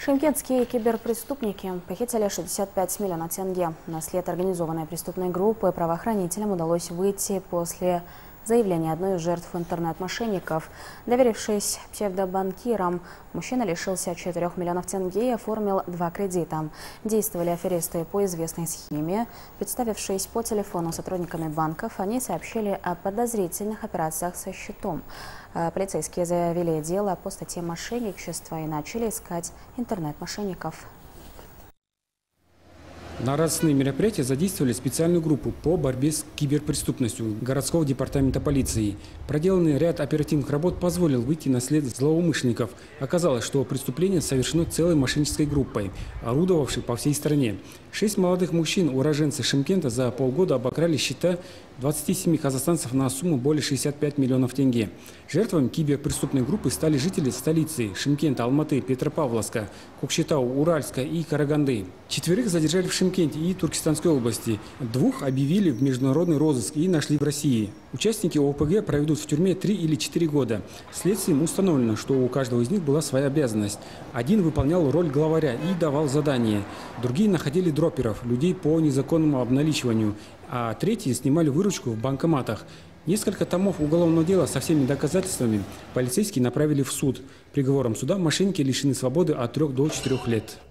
Шымкентские киберпреступники похитили 65 миллионов тенге. На след организованной преступной группы правоохранителям удалось выйти после заявления одной из жертв интернет-мошенников. Доверившись псевдобанкирам, мужчина лишился 4 миллионов тенге и оформил 2 кредита. Действовали аферисты по известной схеме. Представившись по телефону сотрудниками банков, они сообщили о подозрительных операциях со счетом. Полицейские завели дело по статье мошенничества и начали искать интернет-мошенников. На разные мероприятия задействовали специальную группу по борьбе с киберпреступностью городского департамента полиции. Проделанный ряд оперативных работ позволил выйти на след злоумышленников. Оказалось, что преступление совершено целой мошеннической группой, орудовавшей по всей стране. 6 молодых мужчин, уроженцы Шымкента, за полгода обокрали счета 27 казахстанцев на сумму более 65 миллионов тенге. Жертвами киберпреступной группы стали жители столицы Шымкента, Алматы, Петропавловска, Кокшетау, Уральска и Караганды. 4 задержали в Шымкенте и Туркестанской области. 2 объявили в международный розыск и нашли в России. Участники ОПГ проведут в тюрьме 3 или 4 года. Следствием установлено, что у каждого из них была своя обязанность. Один выполнял роль главаря и давал задания. Другие находили дроперов, людей по незаконному обналичиванию, а третьи снимали выручку в банкоматах. Несколько томов уголовного дела со всеми доказательствами полицейские направили в суд. Приговором суда мошенники лишены свободы от 3 до 4 лет.